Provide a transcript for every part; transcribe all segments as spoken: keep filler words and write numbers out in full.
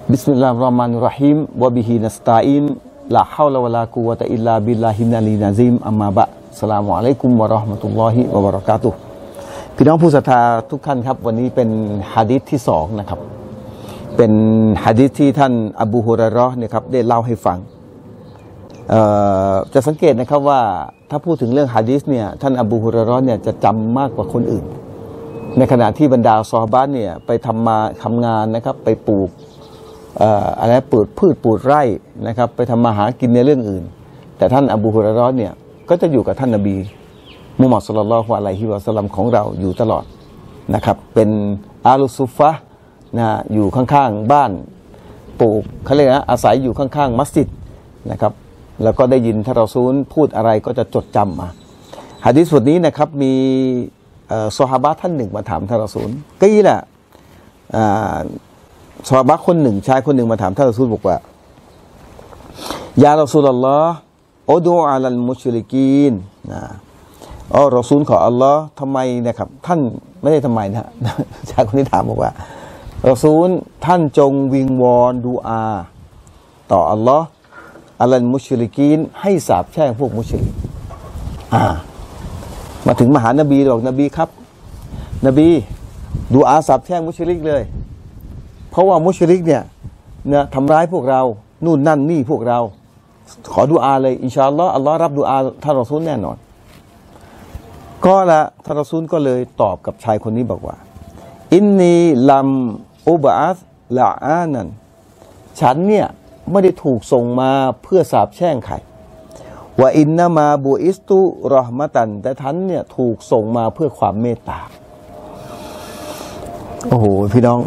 บิสมิลลาฮิรเราะห์มานิรเราะฮีมวะบิฮินัสตะอีนลาฮาวละวะลากุวะตะอิลลาบิลลาฮิลอะลีนะซีมอัมมาบะอัสสลามุอะลัยกุมวะเราะห์มะตุลลอฮิวะบะเราะกาตุฮ์พี่น้องผู้ศรัทธาทุกท่านครับวันนี้เป็นหะดีษที่สองนะครับเป็นหะดีษที่ท่านอบูฮุรอยเราะห์เนี่ยครับได้เล่าให้ฟังจะสังเกตนะครับว่าถ้าพูดถึงเรื่องหะดีษเนี่ยท่านอบูฮุรอยเราะห์เนี่ยจะจำมากกว่าคนอื่นในขณะที่บรรดาซอฮาบะห์เนี่ยไปทำมาทำงานนะครับไปปลูกอะไรปลูกพืชปลูกไร่นะครับไปทำมาหากินในเรื่องอื่นแต่ท่านอบูฮุรอยเราะห์เนี่ยก็จะอยู่กับท่านนบีมุฮัมมัดศ็อลลัลลอฮุอะลัยฮิวะซัลลัมของเราอยู่ตลอดนะครับเป็นอาลุซุฟฟะห์นะอยู่ข้างๆบ้านปลูกเขาเรียกนะอาศัยอยู่ข้างๆมัสยิดนะครับแล้วก็ได้ยินท่านรอซูลพูดอะไรก็จะจดจำมาหะดีษบทนี้นะครับมีซอฮาบะห์ท่านหนึ่งมาถามท่านรอซูลกี้แหละซอฮาบะห์คนหนึ่งชายคนหนึ่งมาถามท่านรอซูลบอกว่ายารอซูลุลลอฮ์อุดูอะลัลมุชริกีนนะอ๋อรอซูลของอัลลอฮ์ทำไมนะครับท่านไม่ได้ทำไมนะชายคนนี้ถามบอกว่ารอซูลท่านจงวิงวอนดูอาต่ออัลลอฮ์อะลัลมุชริกีนให้สาปแช่งพวกมุชริกอ่ามาถึงมหานบีบอกนบีครับนบีดูอาสาปแช่งมุชริกเลยเพราะว่ามุชริกเนี่ยเนี่ยทำร้ายพวกเรานู่นนั่นนี่พวกเราขอดูอาเลยอินชาอัลลอฮ์อัลลอฮ์รับดูอาท่านรอซูลแน่นอนก็ละท่านรอซูลก็เลยตอบกับชายคนนี้บอกว่าอินนีลัมอุบะอัสละอานันฉันเนี่ยไม่ได้ถูกส่งมาเพื่อสาปแช่งใครว่าอินนามาบูอิสตุรอห์มะตันแต่ท่านเนี่ยถูกส่งมาเพื่อความเมตตาโอ้โหพี่น้อง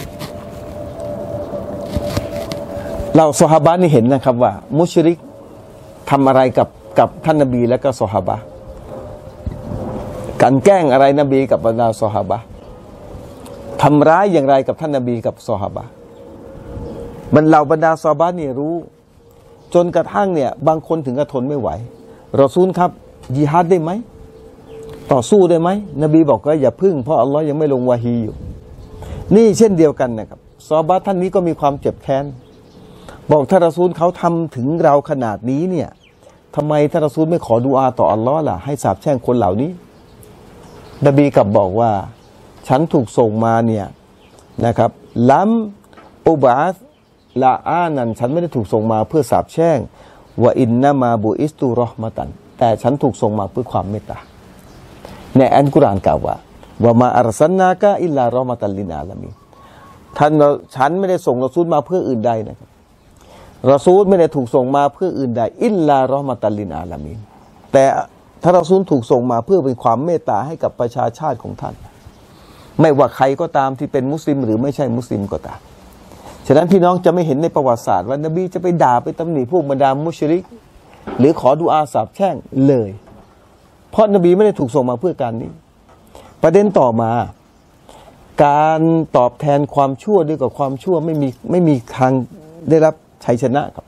เราซอฮาบะห์นี่เห็นนะครับว่ามุชริกทำอะไรกับกับท่านนบีและก็ซอฮาบะห์กันแกล้งอะไรนบีกับบรรดาซอฮาบะห์ทำร้ายอย่างไรกับท่านนบีกับซอฮาบะห์บรรดาบรรดาซอฮาบะห์นี่รู้จนกระทั่งเนี่ยบางคนถึงกับทนไม่ไหวรอซูลครับญิฮาดได้ไหมต่อสู้ได้ไหมนบีบอกว่าอย่าพึ่งเพราะอัลลอฮ์ยังไม่ลงวะฮีอยู่นี่เช่นเดียวกันนะครับซอฮาบะห์ท่านนี้ก็มีความเจ็บแค้นบอกท่านรอซูลเขาทำถึงเราขนาดนี้เนี่ยทำไมท่านรอซูลไม่ขอดุอาต่ออัลลอฮ์ล่ะให้สาปแช่งคนเหล่านี้นบีกลับบอกว่าฉันถูกส่งมาเนี่ยนะครับลัมอุบะอัสละอานันฉันไม่ได้ถูกส่งมาเพื่อสาปแช่งว่าอินนามาบูอิสตุรอห์มะตันแต่ฉันถูกส่งมาเพื่อความเมตตาในอัลกุรอานกล่าวว่าว่ามาอัรซัลนากะอิลลารอห์มะตัลลิลอาลามีนท่านฉันไม่ได้ส่งรอซูลมาเพื่ออื่นใดนะครับรอซูลไม่ได้ถูกส่งมาเพื่ออื่นใดอิลลารอห์มะตัลลิลอาลามีนแต่ท่านรอซูลถูกส่งมาเพื่อเป็นความเมตตาให้กับประชาชาติของท่านไม่ว่าใครก็ตามที่เป็นมุสลิมหรือไม่ใช่มุสลิมก็ตามฉะนั้นพี่น้องจะไม่เห็นในประวัติศาสตร์ว่านบีจะไปด่าไปตำหนิพวกบรรดามุชริกหรือขอดุอาสาปแช่งเลยเพราะนบีไม่ได้ถูกส่งมาเพื่อการนี้ประเด็นต่อมาการตอบแทนความชั่วด้วยกับความชั่วไม่มีไม่มีทางได้รับชัยชนะครับ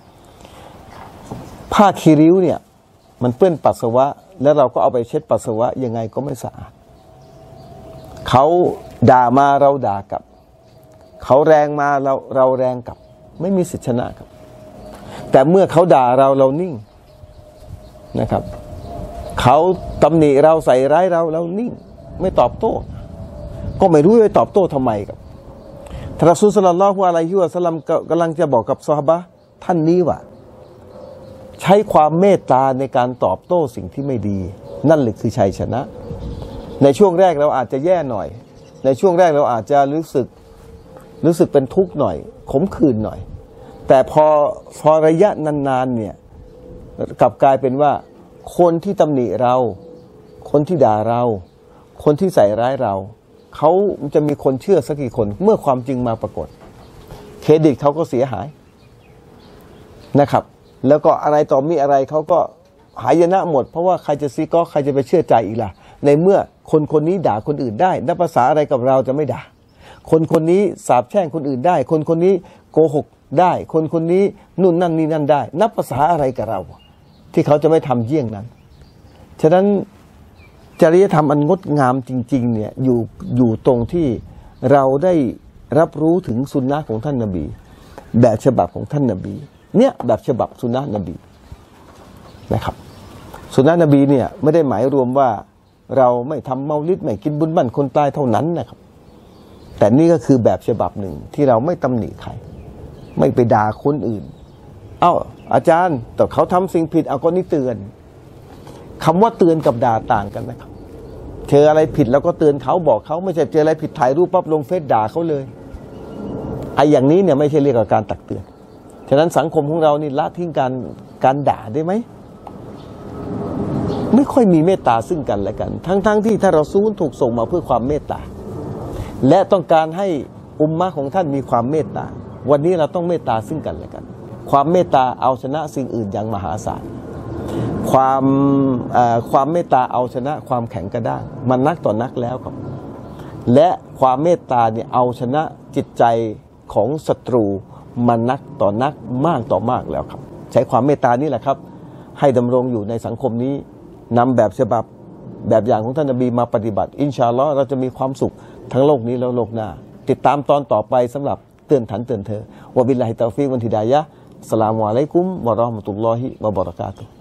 ผ้าคีริ้วเนี่ยมันเปื้อนปัสสาวะแล้วเราก็เอาไปเช็ดปัสสาวะยังไงก็ไม่สะอาดเขาด่ามาเราด่ากลับเขาแรงมาเราเราแรงกลับไม่มีสิทธิชนะครับแต่เมื่อเขาด่าเราเรานิ่งนะครับเขาตำหนิเราใส่ร้ายเราเรานิ่งไม่ตอบโต้ก็ไม่รู้จะตอบโต้ทำไมครับท่านรอซูลศ็อลลัลลอฮุอะลัยฮิวะซัลลัมกำลังจะบอกกับซอฮาบะห์ท่านนี้ว่าใช้ความเมตตาในการตอบโต้สิ่งที่ไม่ดีนั่นแหละคือชัยชนะในช่วงแรกเราอาจจะแย่หน่อยในช่วงแรกเราอาจจะรู้สึกรู้สึกเป็นทุกข์หน่อยขมขื่นหน่อยแต่พอพอระยะนานๆเนี่ยกลับกลายเป็นว่าคนที่ตำหนิเราคนที่ด่าเราคนที่ใส่ร้ายเราเขาจะมีคนเชื่อสักกี่คนเมื่อความจริงมาปรากฏเครดิตเขาก็เสียหายนะครับแล้วก็อะไรต่อมีอะไรเขาก็หายนะหมดเพราะว่าใครจะซีก็ใครจะไปเชื่อใจอีกล่ะในเมื่อคนคนนี้ด่าคนอื่นได้นับภาษาอะไรกับเราจะไม่ด่าคนคนนี้สาปแช่งคนอื่นได้คนคนนี้โกหกได้คนคนนี้นู่นนั่นนี่นั่นได้นับภาษาอะไรกับเราที่เขาจะไม่ทำเยี่ยงนั้นฉะนั้นจริยธรรมอันงดงามจริงๆเนี่ยอยู่อยู่ตรงที่เราได้รับรู้ถึงสุนนะของท่านนบี แบบฉบับของท่านนบีเนี่ยแบบฉบับสุนนะนบีนะครับสุนนะนบีเนี่ยไม่ได้หมายรวมว่าเราไม่ทำเมาลิดไม่กินบุญบั้นคนตายเท่านั้นนะครับแต่นี่ก็คือแบบฉบับหนึ่งที่เราไม่ตำหนิใครไม่ไปด่าคนอื่นเอ้าอาจารย์แต่เขาทำสิ่งผิดเอาก็นี่เตือนคำว่าเตือนกับด่าต่างกันนะครับเจออะไรผิดแล้วก็เตือนเขาบอกเขาไม่ใช่เจออะไรผิดถ่ายรูปปั๊บลงเฟซด่าเขาเลยไอ้อย่างนี้เนี่ยไม่ใช่เรียกว่าการตักเตือนฉะนั้นสังคมของเรานี่ละทิ้งการการด่าได้ไหมไม่ค่อยมีเมตตาซึ่งกันและกันทั้งๆ ท, ที่ถ้าเราซูนถูกส่งมาเพื่อความเมตตาและต้องการให้อุมมะของท่านมีความเมตตาวันนี้เราต้องเมตตาซึ่งกันและกันความเมตตาเอาชนะสิ่งอื่นอย่างมหาศาลความความเมตตาเอาชนะความแข็งกระด้างมันนักต่อนักแล้วครับและความเมตตาเนี่ยเอาชนะจิตใจของศัตรูมันนักต่อนักมากต่อมากแล้วครับใช้ความเมตตานี่แหละครับให้ดำรงอยู่ในสังคมนี้นำแบบฉบับแบบอย่างของท่านนบีมาปฏิบัติอินชาอัลลอฮ์เราจะมีความสุขทั้งโลกนี้และโลกหน้าติดตามตอนต่อไปสำหรับเตือนถันเตือนเธอวะบิลลาฮิตอฟิกวันฮิดายะฮ์อัสสลามุอะลัยกุมวะเราะห์มะตุลลอฮิวะบะเราะกาตุฮ์